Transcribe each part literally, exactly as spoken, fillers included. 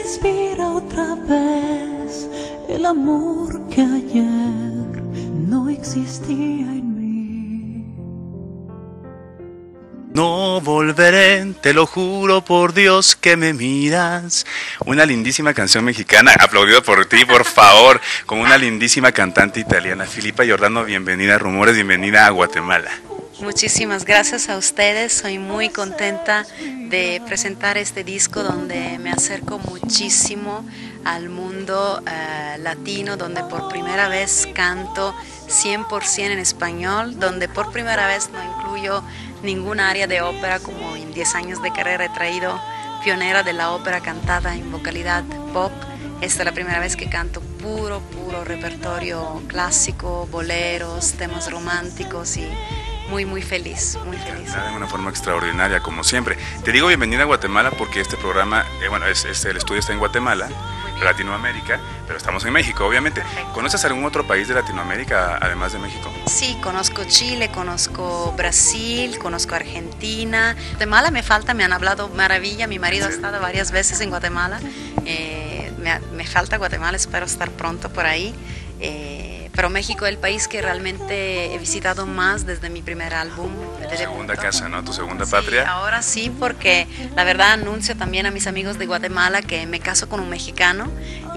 respira otra vez el amor que ayer no existía en mí. No volveré, te lo juro por Dios que me miras. Una lindísima canción mexicana, aplaudido por ti, por favor, con una lindísima cantante italiana. Filipa Giordano, bienvenida a Rumores, bienvenida a Guatemala. Muchísimas gracias a ustedes, soy muy contenta de presentar este disco donde me acerco muchísimo al mundo uh, latino, donde por primera vez canto cien por ciento en español, donde por primera vez no incluyo ningún área de ópera, como en diez años de carrera he traído pionera de la ópera cantada en vocalidad pop. Esta es la primera vez que canto puro, puro repertorio clásico, boleros, temas románticos y muy, muy feliz, muy feliz. De una forma extraordinaria, como siempre. Te digo bienvenida a Guatemala porque este programa, eh, bueno, es, es, el estudio está en Guatemala, Latinoamérica, pero estamos en México, obviamente. Perfecto. ¿Conoces algún otro país de Latinoamérica, además de México? Sí, conozco Chile, conozco Brasil, conozco Argentina. Guatemala me falta, me han hablado maravilla, mi marido ha estado varias veces en Guatemala. Eh, me, me falta Guatemala, espero estar pronto por ahí. Eh, pero México es el país que realmente he visitado más desde mi primer álbum. Tu segunda casa, ¿no? Tu segunda Sí, patria. ahora sí, porque la verdad anuncio también a mis amigos de Guatemala que me caso con un mexicano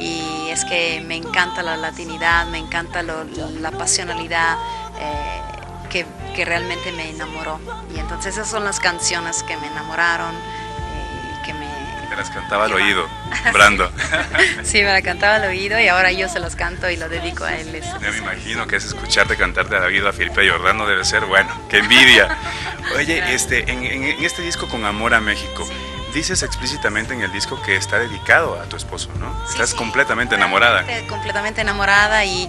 y es que me encanta la latinidad, me encanta lo, la pasionalidad eh, que, que realmente me enamoró. Y entonces esas son las canciones que me enamoraron eh, y que me... Te las cantaba al oído, Brando. Sí, me la cantaba al oído y ahora yo se los canto y lo dedico a él. Yo me imagino que es escucharte cantarte al oído a Filipa Giordano, debe ser, bueno, qué envidia. Oye, este, en, en, en este disco Con Amor a México, dices explícitamente en el disco que está dedicado a tu esposo, ¿no? Sí, Estás sí, completamente enamorada. Completamente enamorada y,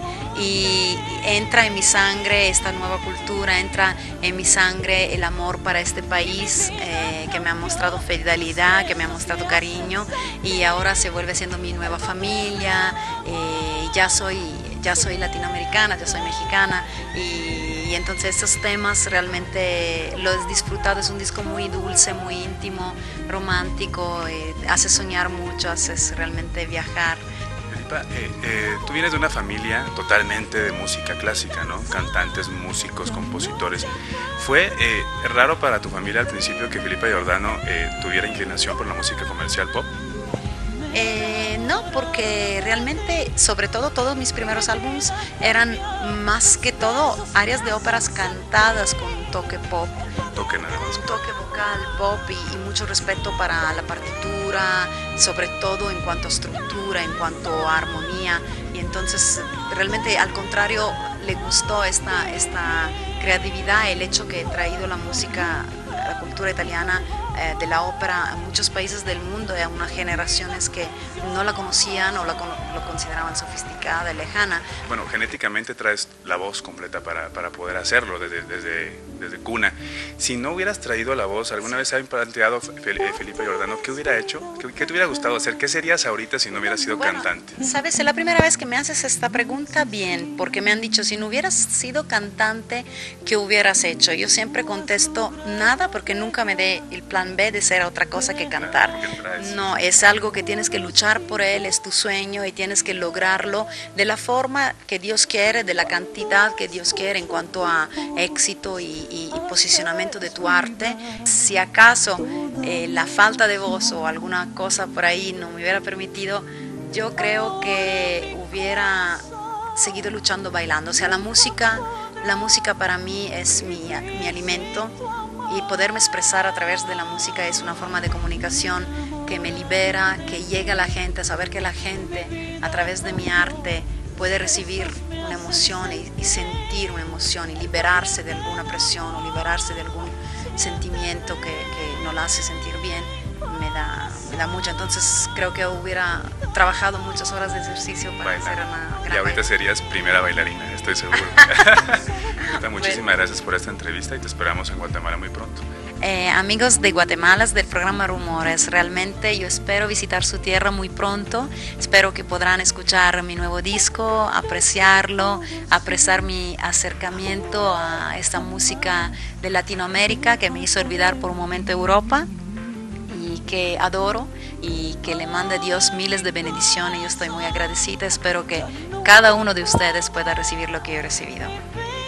y entra en mi sangre esta nueva cultura, entra en mi sangre el amor para este país eh, que me ha mostrado fidelidad, que me ha mostrado cariño y ahora se vuelve siendo mi nueva familia. Eh, ya soy, ya soy latinoamericana, ya soy mexicana y Y entonces estos temas realmente los he disfrutado, es un disco muy dulce, muy íntimo, romántico, eh, hace soñar mucho, hace realmente viajar. Filipa, eh, eh, tú vienes de una familia totalmente de música clásica, ¿no? Cantantes, músicos, compositores. ¿Fue eh, raro para tu familia al principio que Filipa Giordano eh, tuviera inclinación por la música comercial pop? Eh, no, porque realmente, sobre todo, todos mis primeros álbumes eran más que todo áreas de óperas cantadas con un toque pop, Toque nada más. un toque vocal pop y, y mucho respeto para la partitura, sobre todo en cuanto a estructura, en cuanto a armonía. Y entonces, realmente, al contrario, le gustó esta, esta creatividad, el hecho que he traído la música, la cultura italiana, eh, de la ópera a muchos países del mundo y a unas generaciones que no la conocían o la, lo consideraban sofisticada y lejana. Bueno, genéticamente traes la voz completa para, para poder hacerlo desde, desde, desde cuna. Si no hubieras traído la voz, ¿alguna vez se ha planteado Filipa Giordano qué hubiera hecho? ¿Qué, qué te hubiera gustado hacer? ¿Qué serías ahorita si no hubieras sido bueno, cantante? Sabes, es la primera vez que me haces esta pregunta bien, porque me han dicho, si no hubieras sido cantante, ¿qué hubieras hecho? Yo siempre contesto, nada, porque nunca me dé el plan B de ser otra cosa que cantar. No, es algo que tienes que luchar por él, es tu sueño y tienes que lograrlo de la forma que Dios quiere, de la cantidad que Dios quiere en cuanto a éxito y, y, y posicionamiento de tu arte. Si acaso eh, la falta de voz o alguna cosa por ahí no me hubiera permitido, yo creo que hubiera seguido luchando bailando. O sea, la música, la música para mí es mi, mi alimento. Y poderme expresar a través de la música es una forma de comunicación que me libera, que llega a la gente, a saber que la gente a través de mi arte puede recibir una emoción y, y sentir una emoción y liberarse de alguna presión o liberarse de algún sentimiento que, que no la hace sentir bien, me da, me da mucho. Entonces creo que hubiera trabajado muchas horas de ejercicio para Bailar. Ser una gran Y ahorita bailarina. Serías primera bailarina, estoy seguro. Muchísimas bueno. gracias por esta entrevista y te esperamos en Guatemala muy pronto. Eh, amigos de Guatemala, del programa Rumores, realmente yo espero visitar su tierra muy pronto. Espero que podrán escuchar mi nuevo disco, apreciarlo, apreciar mi acercamiento a esta música de Latinoamérica que me hizo olvidar por un momento Europa. que adoro y que le manda a Dios miles de bendiciones. Yo estoy muy agradecida, espero que cada uno de ustedes pueda recibir lo que yo he recibido.